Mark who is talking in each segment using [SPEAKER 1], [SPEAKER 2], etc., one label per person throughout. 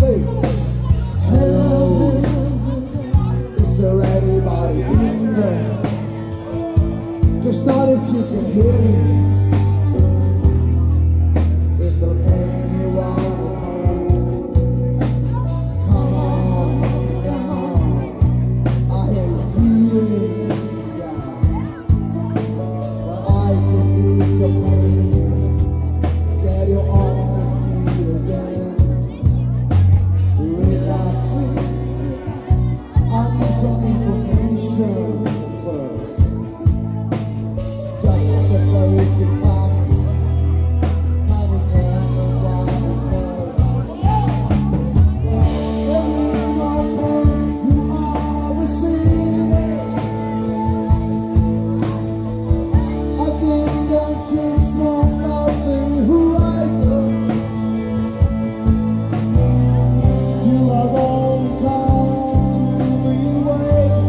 [SPEAKER 1] Say, hello, is there anybody in there? Just not if you can hear me. Is there anyone at home? Come on down, I hear you feeling down, but I can ease your pain, get you on the feet again. Relax, I need some information first. Just the basic facts, can you tell me why it hurts? There is no pain, you are receiving. A distant ship from the horizon. You have only come through in waves.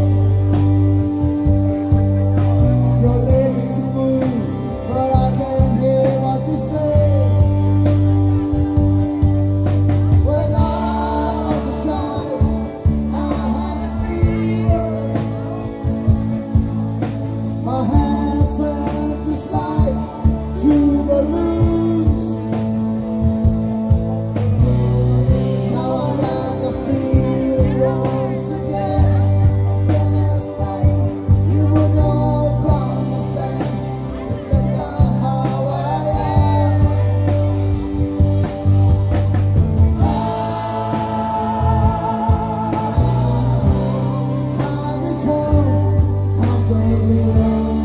[SPEAKER 1] Your lips move, but I can't hear what you say. When I was a child, I had a fever. My hand felt this light through balloons. Now I got the feeling once again. Can I stay? You would not understand. It's just not how I am. I become comfortably numb.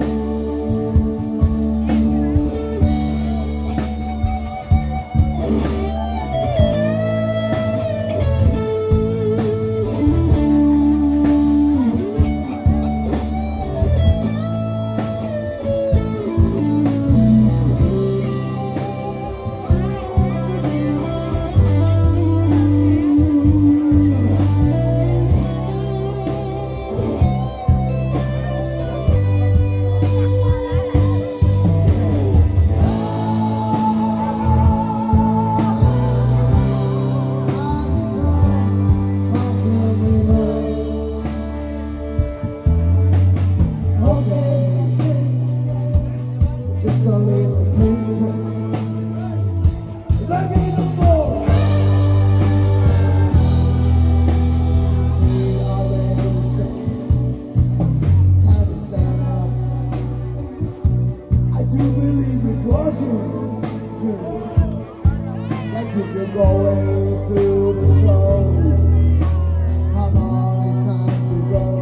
[SPEAKER 1] Just a little pinprick. Let me know more. We are a little sick. Can you stand up? I do believe it's working good. Like if you're going through the show. Come on, it's time to go.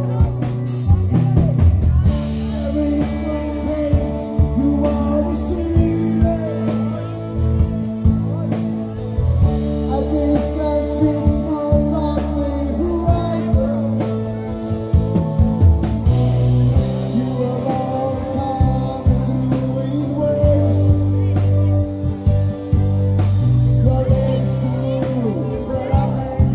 [SPEAKER 1] There is no pain, you are receiving. A distant ship from the horizon. You have only come through in waves. Your lips move, but I can't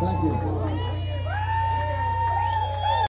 [SPEAKER 1] Thank you.